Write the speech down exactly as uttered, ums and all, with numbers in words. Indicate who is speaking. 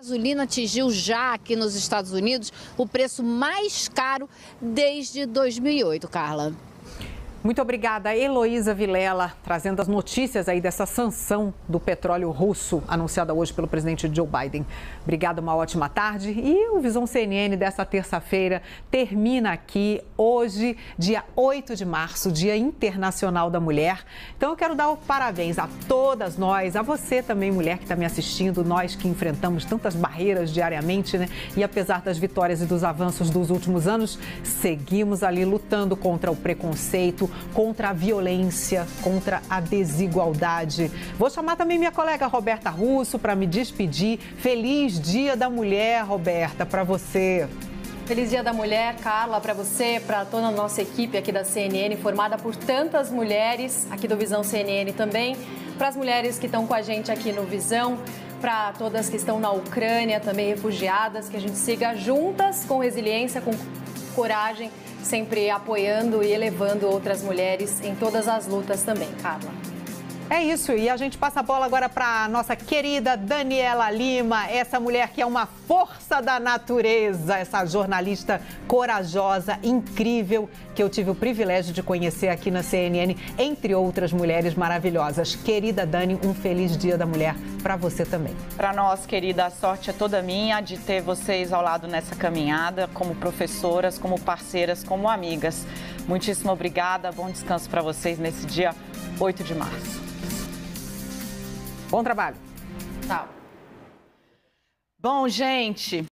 Speaker 1: A gasolina atingiu já aqui nos Estados Unidos o preço mais caro desde dois mil e oito, Carla.
Speaker 2: Muito obrigada, Heloísa Vilela, trazendo as notícias aí dessa sanção do petróleo russo anunciada hoje pelo presidente Joe Biden. Obrigada, uma ótima tarde. E o Visão C N N dessa terça-feira termina aqui hoje, dia oito de março, Dia Internacional da Mulher. Então eu quero dar parabéns a todas nós, a você também, mulher que está me assistindo, nós que enfrentamos tantas barreiras diariamente, né? E apesar das vitórias e dos avanços dos últimos anos, seguimos ali lutando contra o preconceito, contra a violência, contra a desigualdade. Vou chamar também minha colega Roberta Russo para me despedir. Feliz Dia da Mulher, Roberta, para você.
Speaker 3: Feliz Dia da Mulher, Carla, para você, para toda a nossa equipe aqui da C N N, formada por tantas mulheres, aqui do Visão C N N também, para as mulheres que estão com a gente aqui no Visão, para todas que estão na Ucrânia, também refugiadas, que a gente siga juntas, com resiliência, com coragem, sempre apoiando e elevando outras mulheres em todas as lutas também, Carla.
Speaker 2: É isso, e a gente passa a bola agora para a nossa querida Daniela Lima, essa mulher que é uma força da natureza, essa jornalista corajosa, incrível, que eu tive o privilégio de conhecer aqui na C N N, entre outras mulheres maravilhosas. Querida Dani, um feliz Dia da Mulher para você também.
Speaker 4: Para nós, querida, a sorte é toda minha de ter vocês ao lado nessa caminhada, como professoras, como parceiras, como amigas. Muitíssimo obrigada, bom descanso para vocês nesse dia oito de março.
Speaker 2: Bom trabalho.
Speaker 3: Tchau.
Speaker 4: Bom, gente...